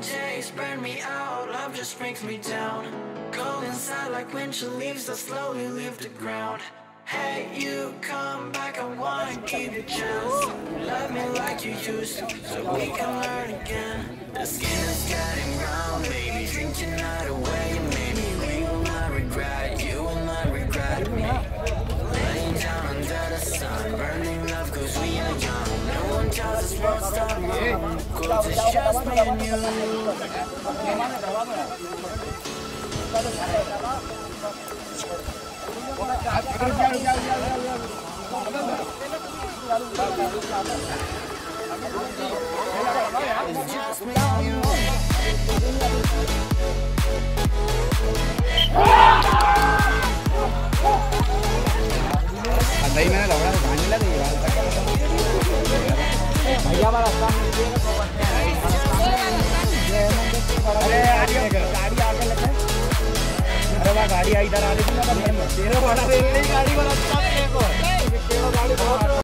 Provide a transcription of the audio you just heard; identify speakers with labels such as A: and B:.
A: days burn me out, love just brings me down. Go inside like winter leaves that slowly leave the ground. Hey, you come back, I wanna give you a chance. Love me like you used to, so we can learn again. The skin is getting brown, baby, drink your night away. Maybe we will not regret, you will not regret me. Laying down under the sun, burning love cause we are young. No one tells us what's done wrong, cause it's just me and you.
B: अंदर मैंने लगा भाने लगे भैया वाला काम अरे गाड़ी आगे लगे। अरे वाह गाड़ी इधर आ रही थी ना, तेरे वाला गाड़ी वाला